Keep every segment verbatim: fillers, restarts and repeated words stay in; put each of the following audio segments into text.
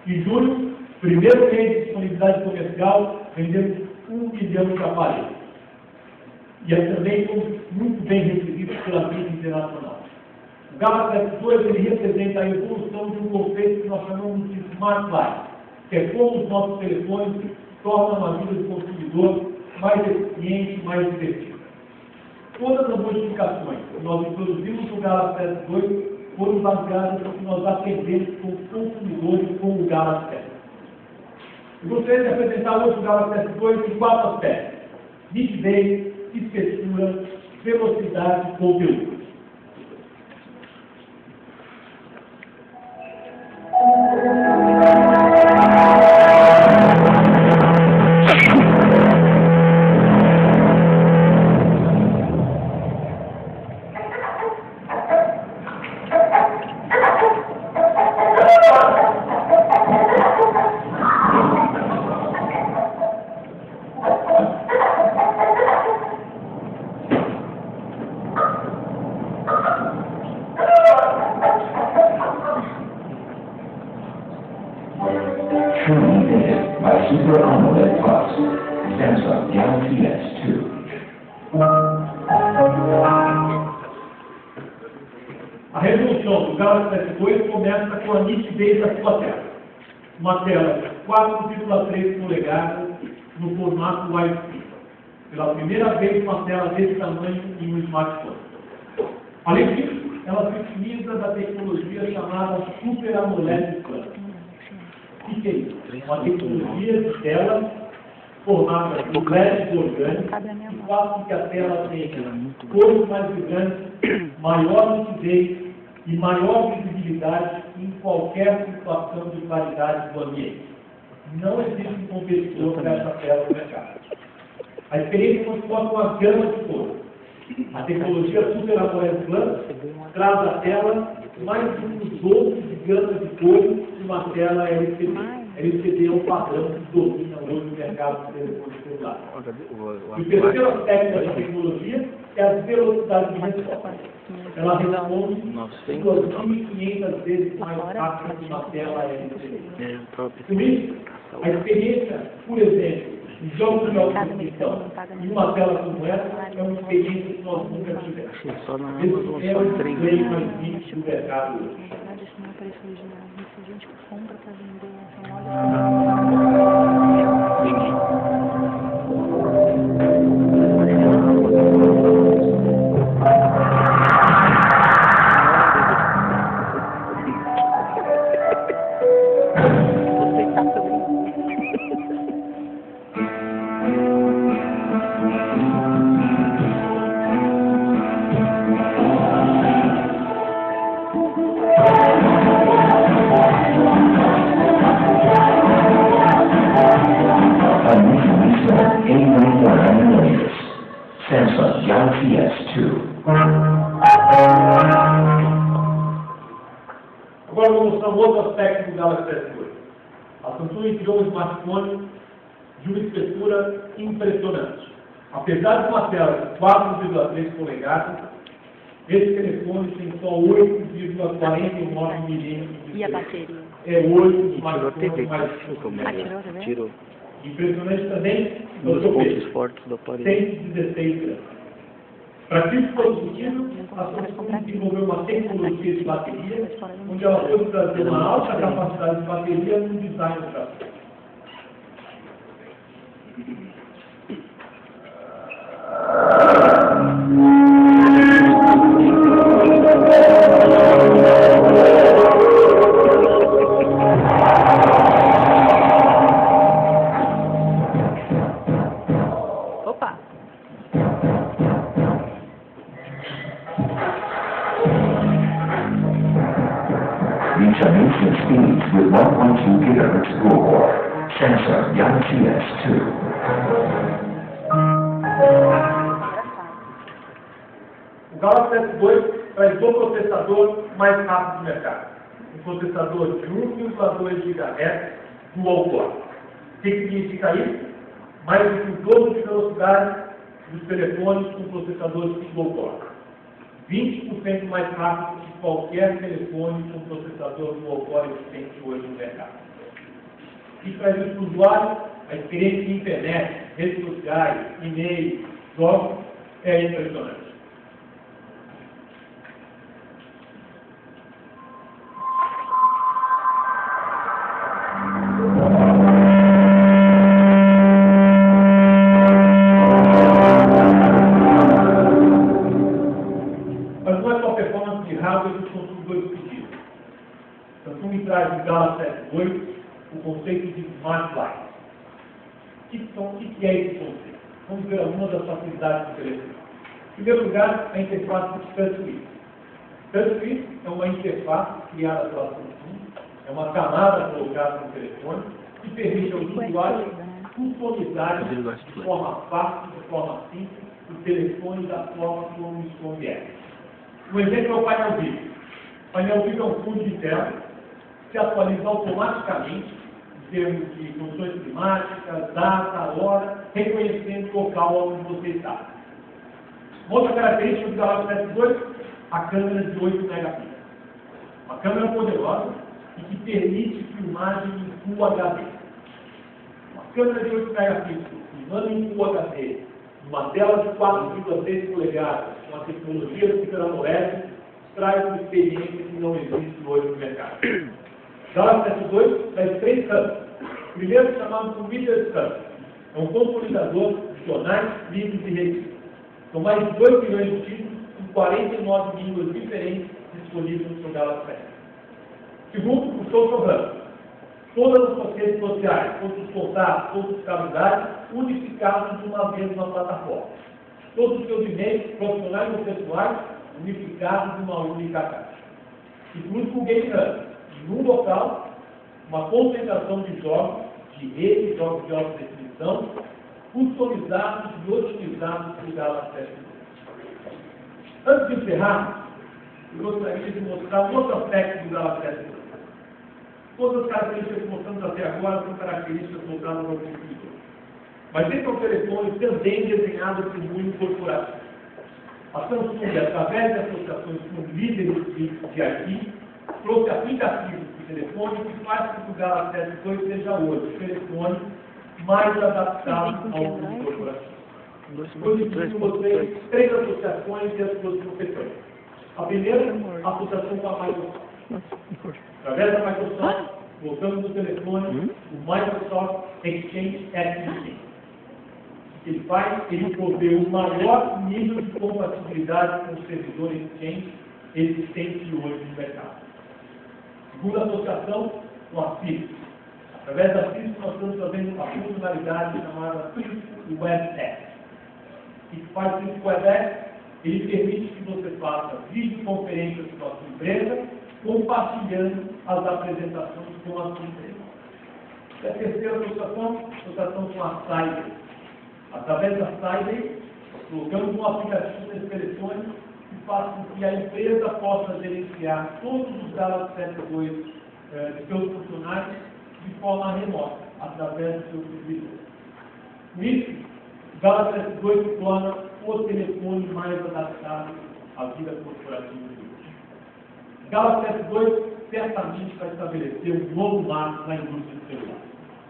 Em julho, primeiro mês de disponibilidade comercial, vendemos um milhão de aparelhos. E é também muito bem recebido pela mídia internacional. O Galaxy S dois ele representa a evolução de um conceito que nós chamamos de Smart Life, que é como os nossos telefones tornam a vida do consumidor mais eficiente, mais divertida. Todas as modificações que nós introduzimos no Galaxy S dois foram baseadas no que nós aprendemos com os consumidores com o Galaxy S. Eu gostaria de apresentar hoje o Galaxy S dois em quatro aspectos: nitidez, espessura, velocidade e conteúdo. Truly by Super AMOLED Plus, Samsung Galaxy S dois. A resolução do Galaxy S dois começa com a nitidez da sua tela. Uma tela de quatro vírgula três polegadas no formato widescreen. Pela primeira vez, uma tela desse tamanho em um smartphone. Além disso, ela se utiliza da tecnologia chamada Super AMOLED Plus. O que é isso? Uma tecnologia de tela formada por L E Ds orgânicos que faz com que a tela tenha cores mais vibrantes, maior nitidez e maior visibilidade em qualquer situação de claridade do ambiente. Não existe um competidor para essa tela no mercado. A experiência corresponde com uma gama de cores. A tecnologia Super AMOLED Plus traz à tela mais um dos outros de gama de cores de uma tela L C D. L C D é um padrão que domina hoje o mercado de telefones celulares. O terceiro aspecto dessa tecnologia é a velocidade de resposta. Ela responde duas mil e quinhentas vezes mais rápido que uma tela L C D. Por isso, a experiência, por exemplo, em jogos de alta definição e uma tela como essa é uma experiência que nós nunca tivemos. Esse é o display mais nítido do mercado hoje. Na verdade, isso não é preço original. Isso a gente compra para vender. São Samsung Galaxy S dois. Agora vou mostrar um outro aspecto do Galaxy S dois. A Samsung criou um smartphone de uma espessura impressionante. Apesar de uma tela de quatro vírgula três polegadas, esse telefone tem só oito vírgula quarenta e nove milímetros de E a espessura. bateria? É hoje o Tirou a T V, smartphone mais Atirou, tá vendo? tirou. impressionante também, Um dos eu pontos fortes do aparelho. cento e dezesseis gramas. Para que isso fosse possível, a Samsung desenvolveu uma tecnologia de bateria, onde ela pôde trazer uma alta capacidade de bateria no design do chassi. Opa! Reach amazing speeds with one point two gigahertz dual core. Samsung Galaxy S dois. O Galaxy S dois traz o processador mais rápido do mercado. Um processador de um vírgula dois gigahertz dual core. O que significa isso? Mais do que o dobro de velocidade dos telefones com processadores single core. vinte por cento mais rápido que qualquer telefone com processador dual core existente hoje no mercado. E traz isso para o usuário, a experiência de internet, redes sociais, e-mail, jogos, é impressionante. Mas não é só performance de hardware que os consumidores pediram. Samsung traz no Galaxy S oito o conceito de Smart Light. O que, são, o que é esse conceito? Vamos ver algumas das facilidades do telefone. Em primeiro lugar, a interface de TouchWiz. TouchWiz é uma interface criada pela Samsung, é uma camada colocada no telefone que permite aos usuários customizarem de forma fácil, de forma simples, o telefone da forma como isso convier. Um exemplo é o painel vídeo. O painel vídeo é um fundo de tela que se atualiza automaticamente em termos de funções climáticas, data, hora, reconhecendo o local onde você está. Uma outra característica do Galaxy S oito, a câmera de oito megapixels. Uma câmera poderosa e que permite filmagem em Full H D. Uma câmera de oito megapixels, filmando em Full H D, uma tela de quatro vírgula seis polegadas, com a tecnologia do Super AMOLED, traz uma experiência que não existe hoje no mercado. Galaxy S oito traz três câmeras. Primeiro, chamado de Reader's Camera. É um consolidador de jornais, livros e revistas. São mais de dois milhões de títulos em quarenta e nove línguas diferentes disponíveis no seu Galaxy S. Segundo, o Social Hub. Todas as suas redes sociais, todos os contatos, todos os calendários, unificados numa mesma plataforma. Todos os seus e-mails, profissionais ou pessoais, unificados numa única caixa. E por último, o Game Hub. Num local, uma concentração de jogos, de rede, jogos de alta definição, customizados e otimizados para o Galaxy S oito. Antes de encerrar, eu gostaria de mostrar um outro aspecto do Galaxy S oito. Todas as características que mostramos até agora são características voltadas ao consumidor. Mas esse é um telefone também desenhado para o mundo corporativo. A Samsung, através de associações com líderes de, de I T, trouxe aplicativos de telefone que faz com que o Galaxy S oito seja hoje o telefone mais adaptado ao mundo corporativo. Eu divido vocês três associações e as suas profissões. A primeira, a associação com a Microsoft. Através da Microsoft, voltamos no telefone, o Microsoft Exchange Active. O que ele faz? Ele provê o maior nível de compatibilidade com o servidor Exchange existente hoje no mercado. Segunda associação, com a Cisco. Através da Cisco, nós estamos fazendo uma funcionalidade chamada Cisco WebEx. O que faz o Cisco WebEx? Ele permite que você faça videoconferências com a sua empresa, compartilhando as apresentações com a sua empresa. E a terceira associação, associação com a Cyber. Através da Cyber, colocamos um aplicativo nesse telefone que faz com que a empresa possa gerenciar todos os Galaxy S oito eh, de seus funcionários de forma remota, através do seu servidor. Com isso, o Galaxy S oito torna o telefone mais adaptado à vida corporativa de hoje. O Galaxy S oito certamente vai estabelecer um novo marco na indústria do celular.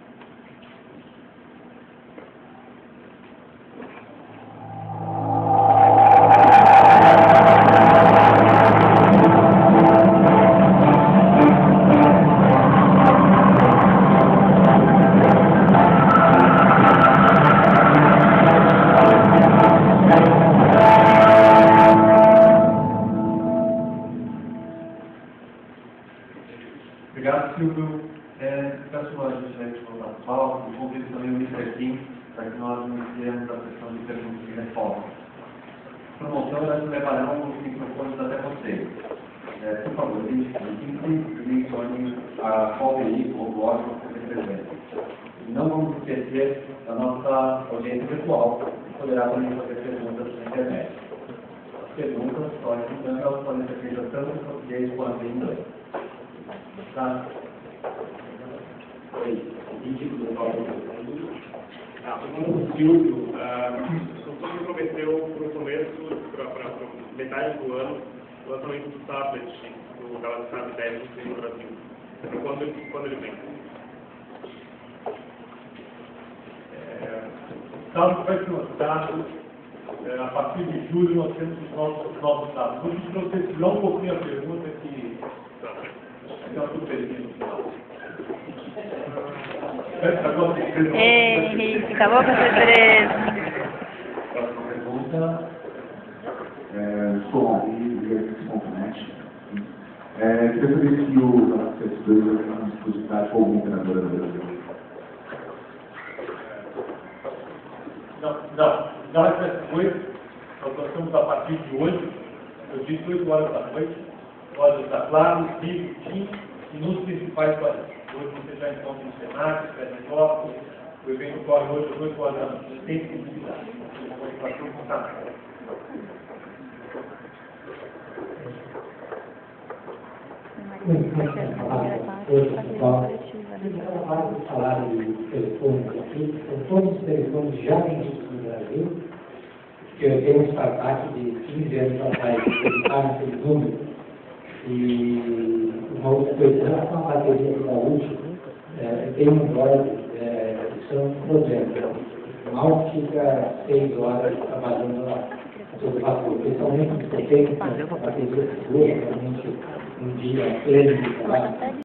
Obrigado, Silvio. É, peço a gente vai voltar para a palco, convido também o mister Kim para que nós iniciemos a sessão de perguntas e respostas. Promoção, nós levaremos os microfones até vocês. É, por favor, identifiquem e mencionem a qual veículo ou blog você representa. E não vamos esquecer da nossa audiência virtual, que poderá também fazer perguntas na internet. As perguntas, só lembrando, elas podem ser feitas tanto em português quanto em inglês. Tá? Oi, ridículo, por favor. Ah, o nome do Silvio, o Samsung prometeu para o começo, para metade do ano, o lançamento do tablet, do Galaxy Tab dez no Brasil. Quando, quando ele vem? estado que vai ser lançado, é, a partir de julho nós temos os nossos novos dados. Vou pedir para vocês tirar um pouquinho a pergunta que é uma surpresinha no final. Ei, Henrique, acabou com a surpresa. Próxima pergunta. É, sou Henri, direito de componente. É, queria saber se o Galaxy S dois vai ter uma exclusividade com alguma operadora do Brasil. Não, não. Galaxy S dois, nós lançamos a partir de hoje, eu disse oito horas da noite, horas da Claro, Vivo, Tim e nos principais países. Hoje você já encontra no Senac, Petrópolis, o evento corre hoje às oito horas da noite, tem possibilidade. Comunicação com o canal. Trabalho de salário telefônico aqui, são todos os telefones já vendidos no Brasil, porque eu tenho um startup de quinze anos atrás, que está naquele número, e uma outra coisa, em relação à bateria da última, é, tem um Android, é, isso é um problema, mal fica seis horas trabalhando lá, todo vapor, principalmente no que tem bateria segura, realmente um dia pleno de trabalho.